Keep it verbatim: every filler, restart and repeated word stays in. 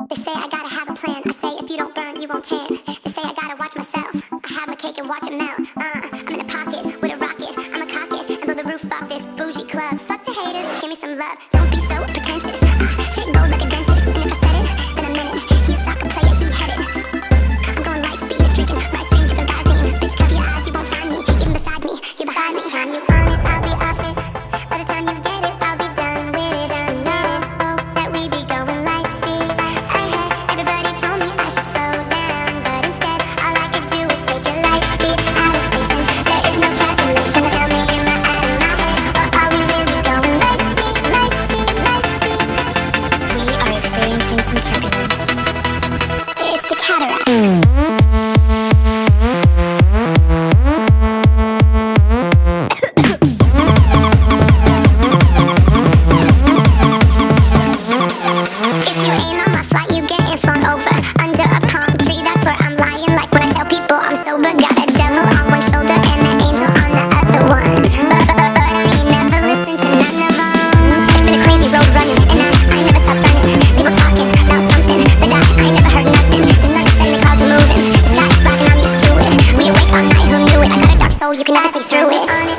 They say I gotta have a plan. I say if you don't burn, you won't tan. They say I gotta watch myself. I have my cake and watch it melt. Uh, I'm in a pocket with a rocket. I'ma cock it and blow the roof off this bougie club. Fuck the haters, give me some love. Don't be so pretentious. I fit gold like a dentist, and if I said it, then I meant it. He's a soccer player, he headed. I'm going light speed, drinking rice cream, dripping Visine. Bitch, cover your eyes, you won't find me. Even beside me, you're behind me. Time you on it, I'll be off it. By the time you get it, I'll be done with it. I know that we be going light speed ahead. Everybody told me I should slow down, but instead all I could do is take it light speed out of space, and there is no calculation to tell me am I out of my head, or are we really going light speed, light speed, light speed? We are experiencing some turbulence. It's the cataracts. You can never see through it.